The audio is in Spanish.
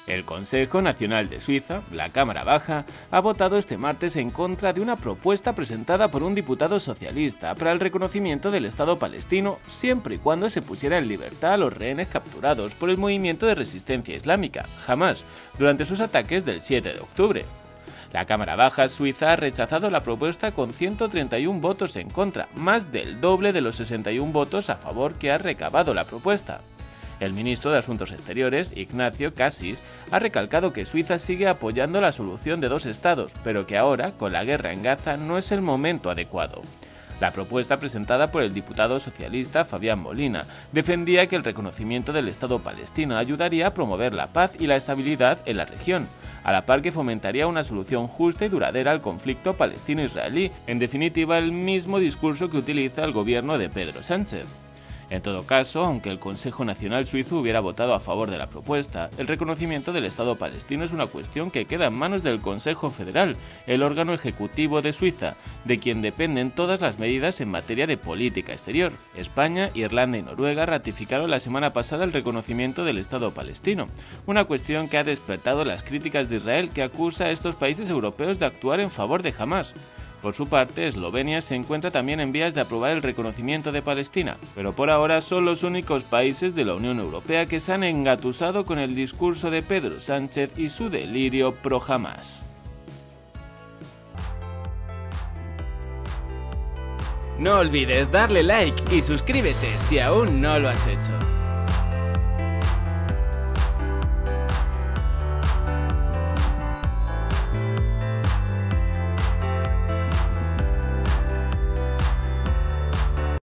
El Consejo Nacional de Suiza, la Cámara Baja, ha votado este martes en contra de una propuesta presentada por un diputado socialista para el reconocimiento del Estado palestino siempre y cuando se pusiera en libertad a los rehenes capturados por el movimiento de resistencia islámica, Hamás, durante sus ataques del 7 de octubre. La Cámara Baja suiza ha rechazado la propuesta con 131 votos en contra, más del doble de los 61 votos a favor que ha recabado la propuesta. El ministro de Asuntos Exteriores, Ignacio Cassis, ha recalcado que Suiza sigue apoyando la solución de dos estados, pero que ahora, con la guerra en Gaza, no es el momento adecuado. La propuesta presentada por el diputado socialista Fabián Molina defendía que el reconocimiento del Estado palestino ayudaría a promover la paz y la estabilidad en la región, a la par que fomentaría una solución justa y duradera al conflicto palestino-israelí, en definitiva el mismo discurso que utiliza el gobierno de Pedro Sánchez. En todo caso, aunque el Consejo Nacional Suizo hubiera votado a favor de la propuesta, el reconocimiento del Estado palestino es una cuestión que queda en manos del Consejo Federal, el órgano ejecutivo de Suiza, de quien dependen todas las medidas en materia de política exterior. España, Irlanda y Noruega ratificaron la semana pasada el reconocimiento del Estado palestino, una cuestión que ha despertado las críticas de Israel, que acusa a estos países europeos de actuar en favor de Hamás. Por su parte, Eslovenia se encuentra también en vías de aprobar el reconocimiento de Palestina, pero por ahora son los únicos países de la Unión Europea que se han engatusado con el discurso de Pedro Sánchez y su delirio pro-Hamás. No olvides darle like y suscríbete si aún no lo has hecho.